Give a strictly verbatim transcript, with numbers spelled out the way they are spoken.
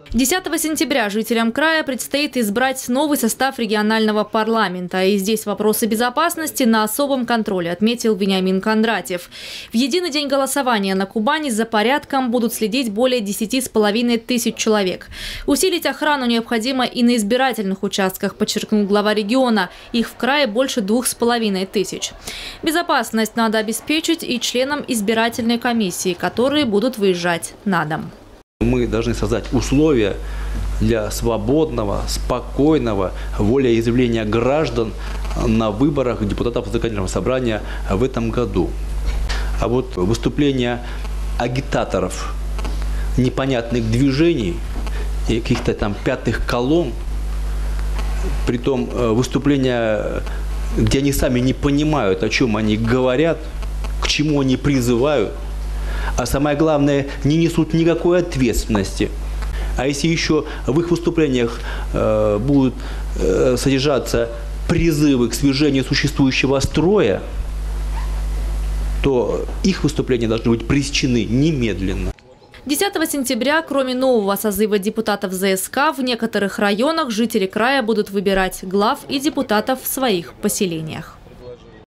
десятого сентября жителям края предстоит избрать новый состав регионального парламента. И здесь вопросы безопасности на особом контроле, отметил Вениамин Кондратьев. В единый день голосования на Кубани за порядком будут следить более десяти с половиной тысяч человек. Усилить охрану необходимо и на избирательных участках, подчеркнул глава региона. Их в крае больше двух с половиной тысяч. Безопасность надо обеспечить и членам избирательной комиссии, которые будут выезжать на дом. Мы должны создать условия для свободного, спокойного волеизъявления граждан на выборах депутатов законодательного собрания в этом году. А вот выступления агитаторов непонятных движений и каких-то там пятых колонн, притом выступления, где они сами не понимают, о чем они говорят, к чему они призывают, а самое главное, не несут никакой ответственности. А если еще в их выступлениях э, будут э, содержаться призывы к свержению существующего строя, то их выступления должны быть пресечены немедленно. десятого сентября, кроме нового созыва депутатов ЗСК, в некоторых районах жители края будут выбирать глав и депутатов в своих поселениях.